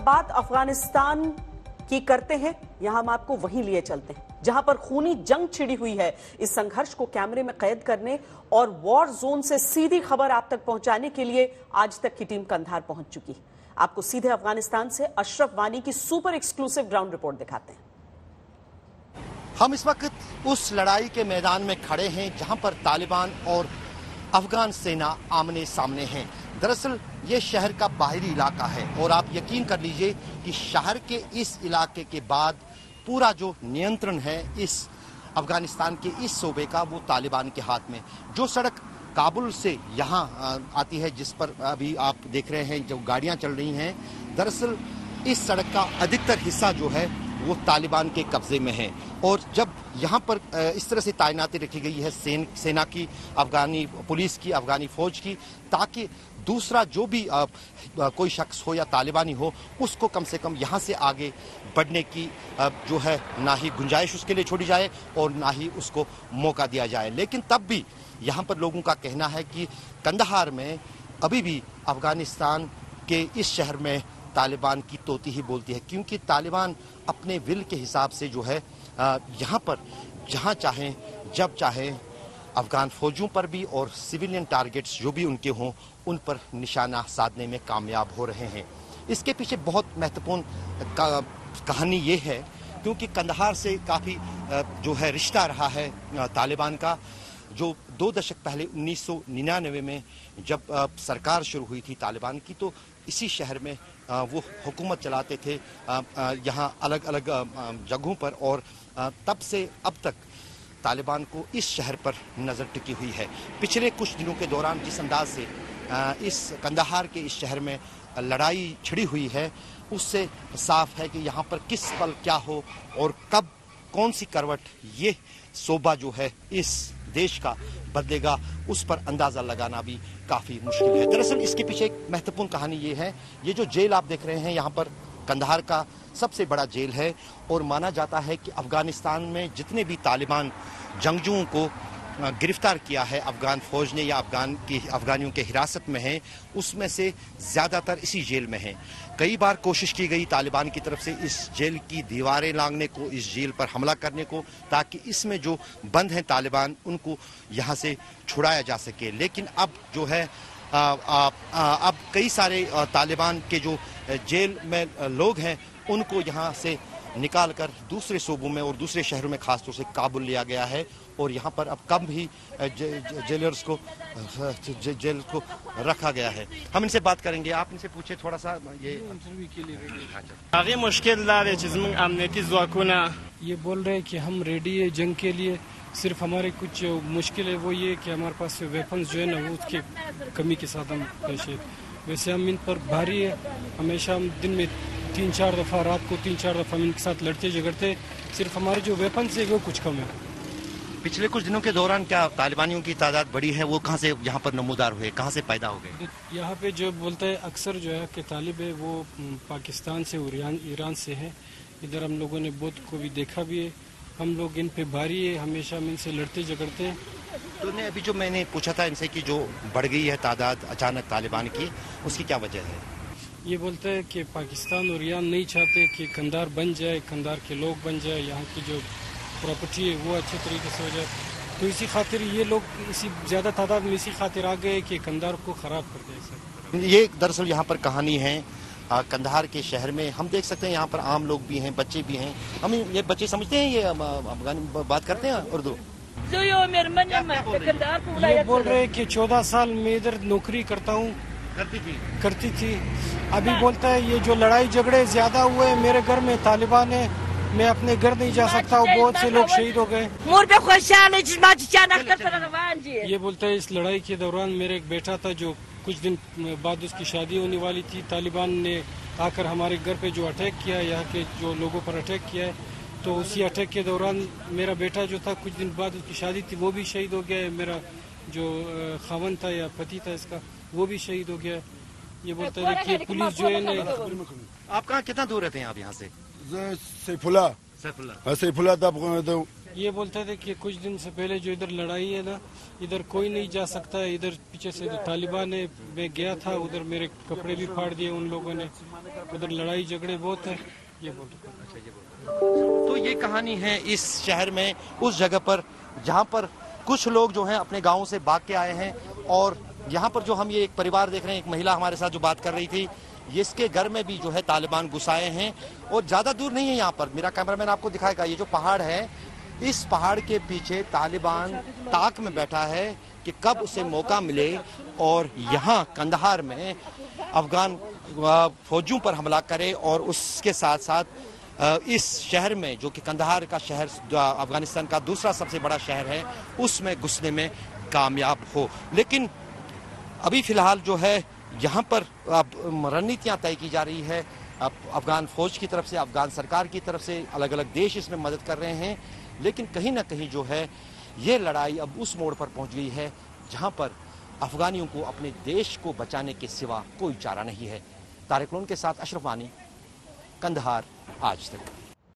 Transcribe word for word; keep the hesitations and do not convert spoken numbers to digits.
अब बात अफगानिस्तान की करते हैं। यहां हम आपको वहीं लिए चलते हैं जहां पर खूनी जंग छिड़ी हुई है। इस संघर्ष को कैमरे में कैद करने और वॉर जोन से सीधी खबर आप तक पहुंचाने के लिए आज तक की टीम कंधार पहुंच चुकी है। आपको सीधे अफगानिस्तान से अशरफ वानी की सुपर एक्सक्लूसिव ग्राउंड रिपोर्ट दिखाते हैं। हम इस वक्त उस लड़ाई के मैदान में खड़े हैं जहां पर तालिबान और अफगान सेना आमने सामने हैं। दरअसल ये शहर का बाहरी इलाका है और आप यकीन कर लीजिए कि शहर के इस इलाके के बाद पूरा जो नियंत्रण है इस अफगानिस्तान के इस सूबे का वो तालिबान के हाथ में। जो सड़क काबुल से यहाँ आती है, जिस पर अभी आप देख रहे हैं जो गाड़ियाँ चल रही हैं, दरअसल इस सड़क का अधिकतर हिस्सा जो है वो तालिबान के कब्जे में है। और जब यहाँ पर इस तरह से तैनाती रखी गई है सेन, सेना की, अफगानी पुलिस की, अफगानी फौज की, ताकि दूसरा जो भी आ, आ, कोई शख्स हो या तालिबानी हो उसको कम से कम यहाँ से आगे बढ़ने की आ, जो है ना ही गुंजाइश उसके लिए छोड़ी जाए और ना ही उसको मौका दिया जाए। लेकिन तब भी यहाँ पर लोगों का कहना है कि कंदहार में अभी भी अफगानिस्तान के इस शहर में तालिबान की तोती ही बोलती है, क्योंकि तालिबान अपने विल के हिसाब से जो है यहाँ पर जहाँ चाहें जब चाहें अफगान फौजियों पर भी और सिविलियन टारगेट्स जो भी उनके हों उन पर निशाना साधने में कामयाब हो रहे हैं। इसके पीछे बहुत महत्वपूर्ण कहानी ये है क्योंकि कंदहार से काफ़ी जो है रिश्ता रहा है तालिबान का। जो दो दशक पहले उन्नीस सौ निन्यानवे में जब सरकार शुरू हुई थी तालिबान की, तो इसी शहर में वो हुकूमत चलाते थे यहाँ अलग अलग जगहों पर, और तब से अब तक तालिबान को इस शहर पर नज़र टिकी हुई है। पिछले कुछ दिनों के दौरान जिस अंदाज से इस कंदहार के इस शहर में लड़ाई छिड़ी हुई है, उससे साफ है कि यहाँ पर किस पल क्या हो और कब कौन सी करवट ये सूबा जो है इस देश का बदलेगा, उस पर अंदाजा लगाना भी काफी मुश्किल है। दरअसल इसके पीछे एक महत्वपूर्ण कहानी ये है, ये जो जेल आप देख रहे हैं यहाँ पर कंदहार का सबसे बड़ा जेल है और माना जाता है कि अफगानिस्तान में जितने भी तालिबान जंगजुओं को गिरफ्तार किया है अफगान फौज ने या अफगान की अफगानियों के हिरासत में हैं, उसमें से ज़्यादातर इसी जेल में हैं। कई बार कोशिश की गई तालिबान की तरफ से इस जेल की दीवारें लांघने को, इस जेल पर हमला करने को, ताकि इसमें जो बंद हैं तालिबान उनको यहाँ से छुड़ाया जा सके। लेकिन अब जो है आ, आ, आ, अब कई सारे तालिबान के जो जेल में लोग हैं उनको यहाँ से निकाल कर दूसरे सूबों में और दूसरे शहरों में खासतौर से काबुल लिया गया है और यहाँ पर अब कम ही जेलर्स को जे, जेल को रखा गया है। हम इनसे बात करेंगे, आप इनसे पूछे थोड़ा सा ये इंटरव्यू के लिए। आगे मुश्किल अमनीती ज़वाकुना ये बोल रहे हैं कि हम रेडी है जंग के लिए, सिर्फ हमारे कुछ मुश्किल है वो ये कि हमारे पास वेपन्स जो है ना वो उसके कमी के साथ हम पेश है। वैसे हम इन पर भारी है, हमेशा हम दिन में तीन चार दफ़ा, रात को तीन चार दफ़ा इनके साथ लड़ते झगड़ते, सिर्फ हमारे जो वेपन्स है वो कुछ कम है। पिछले कुछ दिनों के दौरान क्या तालिबानियों की तादाद बढ़ी है? वो कहाँ से यहाँ पर नमूदार हुए, कहाँ से पैदा हो गए? यहाँ पे जो बोलते हैं अक्सर जो है कि तालिब है वो पाकिस्तान से और ईरान से है। इधर हम लोगों ने बहुत को भी देखा भी है, हम लोग इन पे भारी है, हमेशा हम इनसे लड़ते झगड़ते हैं। तो ने अभी जो मैंने पूछा था इनसे कि जो बढ़ गई है तादाद अचानक तालिबान की, उसकी क्या वजह है? ये बोलते हैं कि पाकिस्तान और ईरान नहीं चाहते कि कंधार बन जाए, कंधार के लोग बन जाए, यहाँ की जो प्रॉपर्टी है वो अच्छे तरीके से हो जाए। तो इसी खातिर ये लोग इसी ज़्यादा तादाद में इसी खातिर आ गए कि कंधार को ख़राब कर दे सर। ये दरअसल यहाँ पर कहानी है कंदहार के शहर में। हम देख सकते हैं यहाँ पर आम लोग भी हैं, बच्चे भी हैं। हम ये बच्चे समझते हैं ये अफगानी बात करते हैं उर्दू? ये बोल रहे हैं कि चौदह साल में इधर नौकरी करता हूँ, करती थी करती थी अभी बोलता है ये जो लड़ाई झगड़े ज्यादा हुए मेरे घर में तालिबान है, मैं अपने घर नहीं जा सकता हूँ, बहुत से लोग शहीद हो गए। ये बोलता है इस लड़ाई के दौरान मेरा एक बेटा था जो कुछ दिन बाद उसकी शादी होने वाली थी, तालिबान ने आकर हमारे घर पे जो अटैक किया, यहाँ के जो लोगों पर अटैक किया है, तो उसी अटैक के दौरान मेरा बेटा जो था कुछ दिन बाद उसकी शादी थी वो भी शहीद हो गया है, मेरा जो खावन था या पति था इसका वो भी शहीद हो गया। ये बोलता है कि पुलिस जो है ना। आप कहाँ कितना दूर रहते हैं आप यहाँ से? सैफुल्ला सैफुल्ला सैफुल्ला ये बोलते थे कि कुछ दिन से पहले जो इधर लड़ाई है ना, इधर कोई नहीं जा सकता है, इधर पीछे से तालिबान है, मैं गया था उधर, मेरे कपड़े भी फाड़ दिए उन लोगों ने, उधर लड़ाई झगड़े बहुत है, ये बोलते। तो ये कहानी है इस शहर में, उस जगह पर जहाँ पर कुछ लोग जो हैं अपने गाँव से भाग के आए हैं, और यहाँ पर जो हम ये एक परिवार देख रहे हैं, एक महिला हमारे साथ जो बात कर रही थी, इसके घर में भी जो है तालिबान घुस आए हैं, और ज़्यादा दूर नहीं है यहाँ पर, मेरा कैमरामैन आपको दिखाएगा, ये जो पहाड़ है, इस पहाड़ के पीछे तालिबान ताक में बैठा है कि कब उसे मौका मिले और यहाँ कंदहार में अफगान फौजियों पर हमला करे, और उसके साथ साथ इस शहर में जो कि कंदहार का शहर अफगानिस्तान का दूसरा सबसे बड़ा शहर है, उसमें घुसने में कामयाब हो। लेकिन अभी फिलहाल जो है यहाँ पर रणनीतियाँ तय की जा रही है, अफगान फौज की तरफ से, अफगान सरकार की तरफ से, अलग अलग देश इसमें मदद कर रहे हैं, लेकिन कहीं ना कहीं जो है ये लड़ाई अब उस मोड़ पर पहुंच गई है जहां पर अफगानियों को अपने देश को बचाने के सिवा कोई चारा नहीं है। तारिक लोन के साथ अशरफ वानी, कंदहार, आज तक।